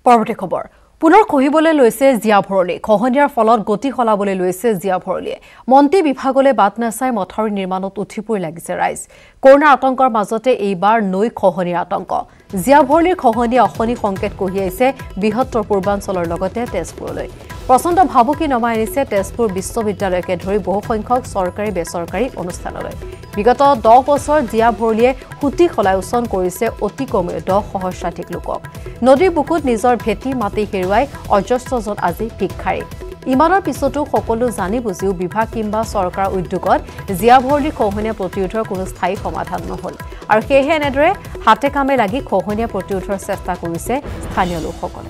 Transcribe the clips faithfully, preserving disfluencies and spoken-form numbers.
পৰৱৰ্তী খবৰ পুনৰ খহিবলৈ লৈছে জিয়া ভৰলী খহনিয়াৰ ফলত গতি খলাবলৈ লৈছে জিয়া ভৰলীয়ে মন্ত্ৰী বিভাগলৈ বাট নাচাই মথাউৰি নিৰ্মাণত উঠিপৰি লাগিছে ৰাইজ কৰোনা আতংকৰ মাজতে এইবাৰ নৈ খহনিৰ আতংক জিয়া ভৰলীৰ খহনিয়ে অশনি সংকেত কঢ়িয়াইছে বৃহত্তৰ পূৰ্বাঞ্চলৰ লগতে তেজপুৰলৈ প্ৰচণ্ড ভাবুকি নমাই আনিছে তেজপুৰ বিশ্ববিদ্যালয়কে ধৰি বহু সংখ্যক চৰকাৰী বেচৰকাৰী অনুষ্ঠানলৈ বিগত দহ বছৰ জিয়া ভৰলীয়ে সুতি খলাই উচন কৰিছে অতি কমেও দহ সহস্ৰাধিক লোকক নদীৰ বুকুত নিজৰ ভেটি মাটি হেৰুৱাই অজস্ৰজন আজি ভিক্ষাৰী ইমানৰ পিছতো সকলো জানি বুজিও বিভাগ কিংবা চৰকাৰ উদ্যোগত জিয়া ভৰলীৰ খহনীয়া প্ৰতিৰোধৰ কোনো স্থায়ী সমাধান নহল আৰু সেয়েহে এনেদৰে হাতে কামে লাগি খহনীয়া প্ৰতিৰোধৰ চেষ্টা কৰিছে স্থানীয় লোকসকলে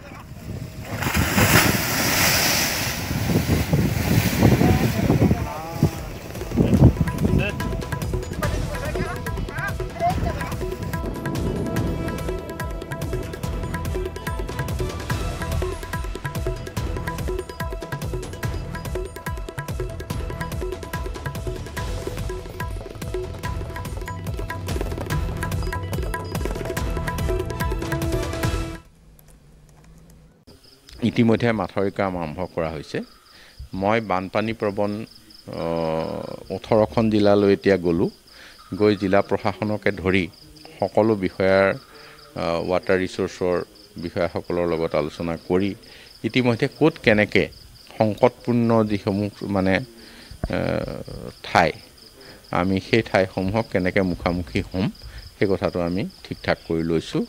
ইতিমধ্যে মাথাউৰি কাম আৰম্ভ কৰা হৈছে মই বানপানী প্ৰবণ ওঠৰখন জিলালৈ এতিয়া গলো গৈ জিলা প্ৰশাসনকে ধৰি সকলো বিষয়াৰ ৱাটাৰ ৰিসোৰ্চৰ বিষয়াসকলৰ লগত আলোচনা কৰি ইতিমধ্যে কোট কেনেকে সংকটপূৰ্ণ যিসমূহ মানে ঠাই আমি সেই ঠাইসমূহক কেনেকে মুখামুখি হ'ম সেই কথাটো আমি ঠিকঠাক কৰি লৈছো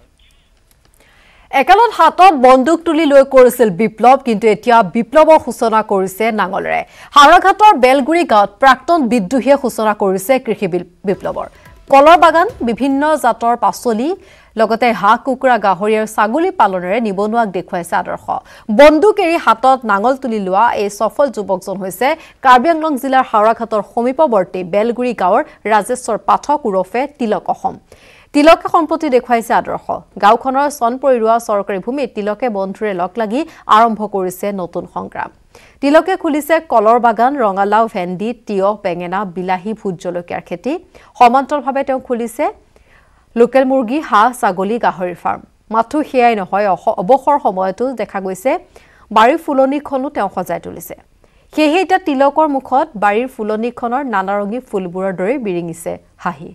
একালত হাতত বন্দুক তুলি লৈ কৰিছিল বিপ্লৱ কিন্তু এতিয়া বিপ্লৱৰ সূচনা কৰিছে নাঙলেৰে হাৰাঘাটৰ বেলগুৰি গাঁৱত প্ৰাক্তন বিদ্ৰোহীয়ে সূচনা কৰিছে কৃষি বিপ্লৱৰ কলৰ বাগান বিভিন্ন জাতৰ পাচলি লগতে হাঁহ কুকুৰা গাহৰি আৰু ছাগলী পালনেৰে নিবনুৱাক দেখুৱাইছে আদৰ্শ বন্দুক এৰি হাতত নাঙল তুলি লোৱা এই সফল যুৱকজন হৈছে কাৰ্বি আংলং জিলাৰ হাৰাঘাটৰ সমীপৱৰ্তী বেলগুৰি গাঁৱৰ ৰাজেশ্বৰ পাঠক উৰফে তিলক অসম তিলকে সম্পত্তি দেখুৱাইছে আদৰ্শ গাঁওখনৰ চনপৰি ৰোৱা চৰকাৰী ভূমিত তিলকে বন্ধুৰে লগ লাগি আৰম্ভ কৰিছে নতুন সংগ্ৰাম তিলকে খুলিছে কলৰ বাগান ৰঙালাও ভেন্দি তিয়হ বেঙেনা বিলাহী ভোট জলকীয়াৰ খেতি সমান্তৰভাৱে তেওঁ খুলিছে লোকেল মুৰ্গী হাঁহ ছাগলী গাহৰিৰ ফাৰ্ম মাথো সেয়াই নহয় অৱসৰ সময়তো দেখা গৈছে বাৰীৰ ফুলনিখনো তেওঁ সজাই তুলিছে সেয়েহে এতিয়া তিলকৰ মুখত বাৰীৰ ফুলনিখনৰ নানাৰঙী ফুলবোৰৰ দৰে বিৰিঙিছে হাঁহি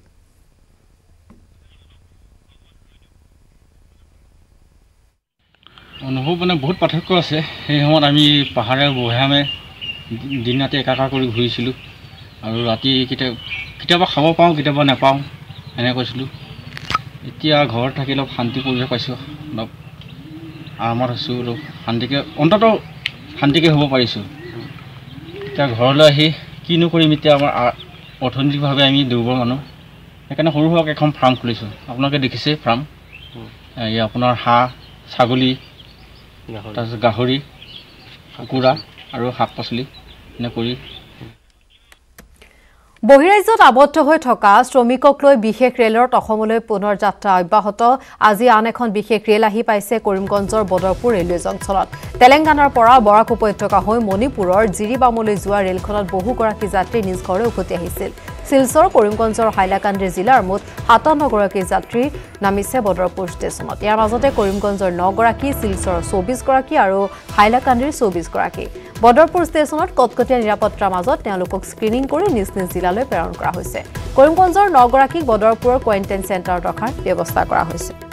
অনুভৱ মানে বহুত পাৰ্থক্য আছে সেই সময়ত আমি পাহাৰে বহামে দিন ৰাতি একাকাৰ কৰি ঘূৰিছিলোঁ আৰু ৰাতি কেতিয়াবা কেতিয়াবা খাব পাওঁ কেতিয়াবা নাপাওঁ এনে কৈছিলোঁ এতিয়া ঘৰত থাকি অলপ শান্তি পৰিৱেশ পাইছোঁ অলপ আৰামত আছোঁ অলপ শান্তিকৈ অন্ততঃ শান্তিকৈ হ'ব পাৰিছোঁ এতিয়া ঘৰলৈ আহি কিনো কৰিম এতিয়া আমাৰ অৰ্থনৈতিকভাৱে আমি দুৰ্বল মানুহ সেইকাৰণে সৰু সুৰাকৈ এখন ফাৰ্ম খুলিছোঁ আপোনালোকে দেখিছে ফাৰ্ম এই আপোনাৰ হাঁহ ছাগলী তাৰপিছত গাহৰি কুকুৰা আৰু শাক পাচলি এনে কৰি বহিৰাজ্যত আবদ্ধ হৈ থকা শ্ৰমিকক লৈ বিশেষ ৰেলৰ অসমলৈ পুনৰ যাত্ৰা অব্যাহত আজি আন এখন বিশেষ ৰেল আহি পাইছে কৰিমগঞ্জৰ বদৰপুৰ ৰেলৱে জংচনত তেলেংগানাৰ পৰা বৰাক উপত্যকা হৈ মণিপুৰৰ জিৰিবামলৈ যোৱা ৰেলখনত বহুগৰাকী যাত্ৰী নিজ ঘৰলৈ উভতি আহিছিল শিলচৰ কৰিমগঞ্জৰ হাইলাকান্দি জিলাৰ মুঠ সাতাৱন্ন গৰাকী যাত্ৰী নামিছে বদৰপুৰ ষ্টেচনত ইয়াৰ মাজতে কৰিমগঞ্জৰ ন গৰাকী শিলচৰৰ চৌবিশ গৰাকী আৰু হাইলাকান্দিৰ চৌবিশ গৰাকী বদৰপুৰ ষ্টেচনত কটকটীয়া নিৰাপত্তাৰ মাজত তেওঁলোকক স্ক্ৰিনিং কৰি নিজ নিজ জিলালৈ প্ৰেৰণ কৰা হৈছে কৰিমগঞ্জৰ ন গৰাকীক বদৰপুৰৰ কোৱাৰেণ্টাইন চেণ্টাৰত ৰখাৰ ব্যৱস্থা কৰা হৈছে